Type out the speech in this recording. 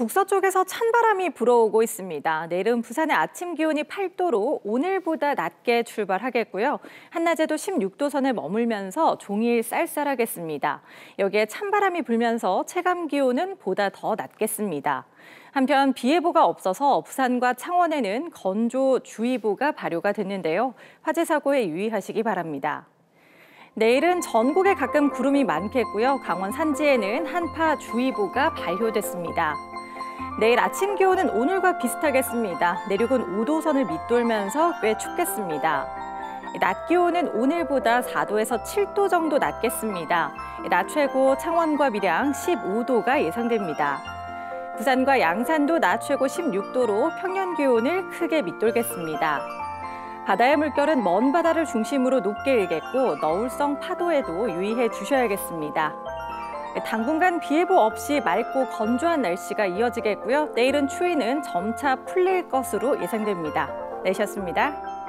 북서쪽에서 찬바람이 불어오고 있습니다. 내일은 부산의 아침 기온이 8도로 오늘보다 낮게 출발하겠고요. 한낮에도 16도 선에 머물면서 종일 쌀쌀하겠습니다. 여기에 찬바람이 불면서 체감 기온은 보다 더 낮겠습니다. 한편 비 예보가 없어서 부산과 창원에는 건조주의보가 발효가 됐는데요. 화재 사고에 유의하시기 바랍니다. 내일은 전국에 가끔 구름이 많겠고요. 강원 산지에는 한파주의보가 발효됐습니다. 내일 아침 기온은 오늘과 비슷하겠습니다. 내륙은 5도 선을 밑돌면서 꽤 춥겠습니다. 낮 기온은 오늘보다 4도에서 7도 정도 낮겠습니다. 낮 최고 창원과 밀양 15도가 예상됩니다. 부산과 양산도 낮 최고 16도로 평년 기온을 크게 밑돌겠습니다. 바다의 물결은 먼 바다를 중심으로 높게 일겠고 너울성 파도에도 유의해 주셔야겠습니다. 당분간 비 예보 없이 맑고 건조한 날씨가 이어지겠고요. 내일은 추위는 점차 풀릴 것으로 예상됩니다. 내셨습니다.